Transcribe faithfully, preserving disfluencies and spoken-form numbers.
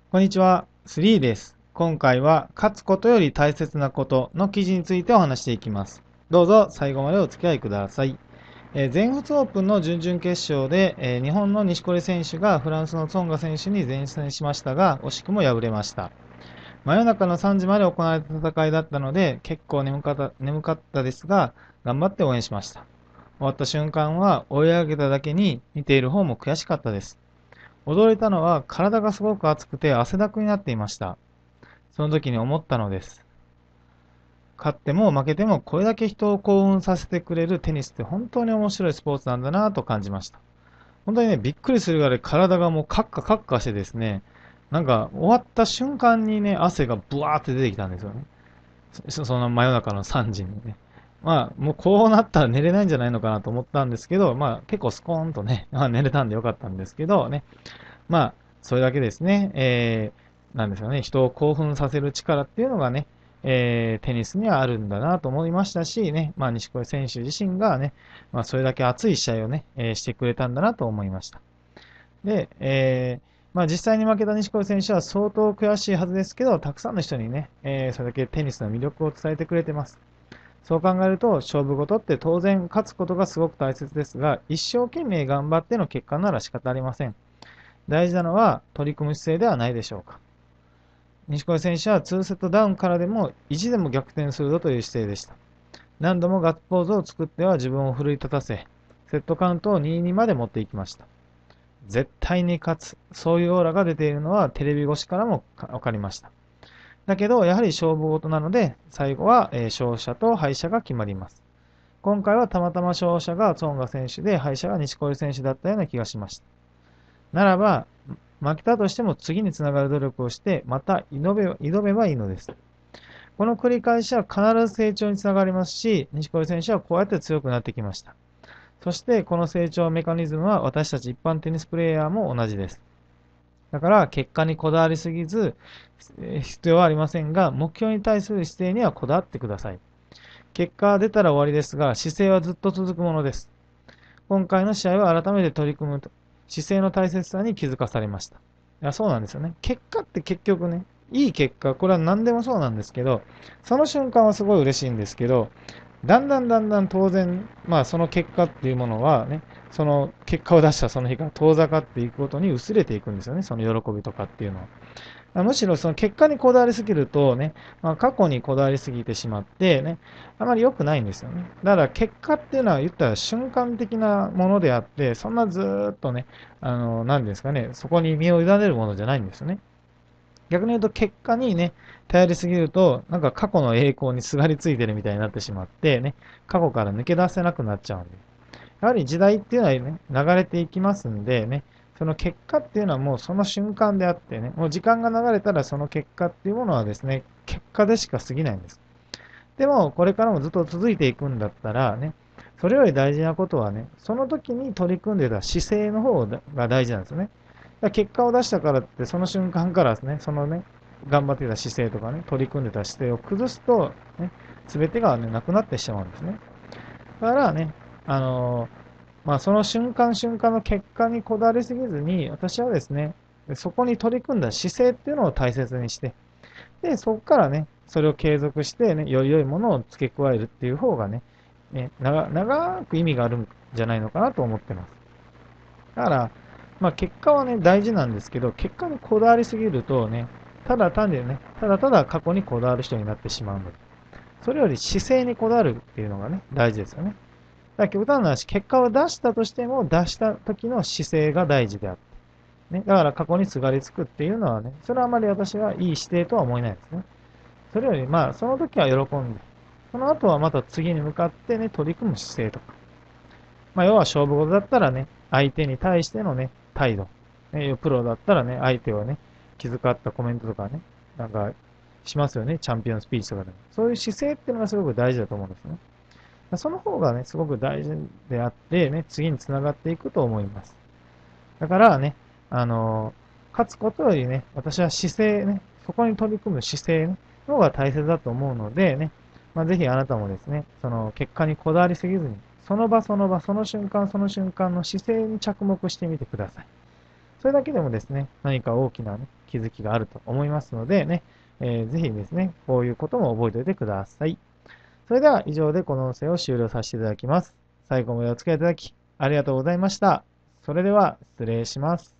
こんにちは、スリーです。今回は、勝つことより大切なことの記事についてお話していきます。どうぞ最後までお付き合いください。えー全仏オープンの準々決勝で、えー日本の錦織選手がフランスのツォンガ選手に善戦しましたが、惜しくも敗れました。真夜中のさんじまで行われた戦いだったので、結構眠かった、眠かったですが、頑張って応援しました。終わった瞬間は、追い上げただけに見ている方も悔しかったです。驚いたのは体がすごく熱くて汗だくになっていました。その時に思ったのです。勝っても負けてもこれだけ人を興奮させてくれるテニスって本当に面白いスポーツなんだなと感じました。本当にね、びっくりするぐらい体がもうカッカカッカしてですね、なんか終わった瞬間にね、汗がブワーって出てきたんですよね。そその真夜中のさんじにね。まあ、もうこうなったら寝れないんじゃないのかなと思ったんですけど、まあ結構スコーンとね、まあ、寝れたんでよかったんですけどね、まあ、それだけですね、えー、なんですかね、人を興奮させる力っていうのがね、えー、テニスにはあるんだなと思いましたしね、まあ、錦織選手自身がね、まあ、それだけ熱い試合をね、えーしてくれたんだなと思いました。で、えー、まあ、実際に負けた錦織選手は相当悔しいはずですけど、たくさんの人にね、えー、それだけテニスの魅力を伝えてくれてます。そう考えると、勝負事って当然勝つことがすごく大切ですが、一生懸命頑張っての結果なら仕方ありません。大事なのは取り組む姿勢ではないでしょうか。錦織選手はにセットダウンからでもいちでも逆転するぞという姿勢でした。何度もガッツポーズを作っては自分を奮い立たせ、セットカウントをにたいにまで持っていきました。絶対に勝つ。そういうオーラが出ているのはテレビ越しからもわかりました。だけど、やはり勝負事なので、最後は勝者と敗者が決まります。今回はたまたま勝者がツォンガ選手で敗者が錦織選手だったような気がしました。ならば、負けたとしても次につながる努力をして、また挑め挑めばいいのです。この繰り返しは必ず成長につながりますし、錦織選手はこうやって強くなってきました。そしてこの成長メカニズムは私たち一般テニスプレーヤーも同じです。だから結果にこだわりすぎず、必要はありませんが、目標に対する姿勢にはこだわってください。結果が出たら終わりですが、姿勢はずっと続くものです。今回の試合は改めて取り組む姿勢の大切さに気づかされました。いや、そうなんですよね。結果って結局ね、いい結果、これは何でもそうなんですけど、その瞬間はすごい嬉しいんですけど、だんだんだんだん当然、まあその結果っていうものはね、その結果を出したその日から遠ざかっていくことに薄れていくんですよね、その喜びとかっていうのは。むしろその結果にこだわりすぎるとね、まあ、過去にこだわりすぎてしまってね、あまり良くないんですよね。だから結果っていうのは言ったら瞬間的なものであって、そんなずーっとね、あの、何ですかね、そこに身を委ねるものじゃないんですよね。逆に言うと結果にね、頼りすぎると、なんか過去の栄光にすがりついてるみたいになってしまってね、過去から抜け出せなくなっちゃうんで。やはり時代っていうのはね、流れていきますんでね、その結果っていうのはもうその瞬間であってね、もう時間が流れたらその結果っていうものはですね、結果でしか過ぎないんです。でも、これからもずっと続いていくんだったらね、それより大事なことはね、その時に取り組んでた姿勢の方が大事なんですよね。だから結果を出したからって、その瞬間からですね、そのね、頑張ってた姿勢とかね、取り組んでた姿勢を崩すと、ね、すべてがね、なくなってしまうんですね。だからね、あのーまあ、その瞬間瞬間の結果にこだわりすぎずに、私はですね、そこに取り組んだ姿勢っていうのを大切にして、で、そこからね、それを継続してね、より良いものを付け加えるっていう方がね、ね長長く意味があるんじゃないのかなと思ってます。だから、まあ、結果はね、大事なんですけど、結果にこだわりすぎるとね、ただ単にね、ただただ過去にこだわる人になってしまうので、それより姿勢にこだわるっていうのがね、大事ですよね。だから極端な話、結果を出したとしても、出した時の姿勢が大事であって。ね。だから過去にすがりつくっていうのはね、それはあまり私はいい姿勢とは思えないですね。それより、まあ、その時は喜んで、その後はまた次に向かってね、取り組む姿勢とか。まあ、要は勝負事だったらね、相手に対してのね、態度。ね、プロだったらね、相手をね、気遣ったコメントとかね、なんか、しますよね、チャンピオンスピーチとかでも。そういう姿勢っていうのがすごく大事だと思うんですね。その方がね、すごく大事であって、ね、次につながっていくと思います。だからね、あの勝つことよりね、私は姿勢ね、そこに取り組む姿勢ね、の方が大切だと思うのでね、まあ、ぜひあなたもですね、その結果にこだわりすぎずに、その場その場、その瞬間その瞬間の姿勢に着目してみてください。 それだけでもですね、何か大きな、ね、気づきがあると思いますのでね、えーぜひですね、こういうことも覚えておいてください。それでは以上でこの音声を終了させていただきます。最後までお付き合いいただきありがとうございました。それでは失礼します。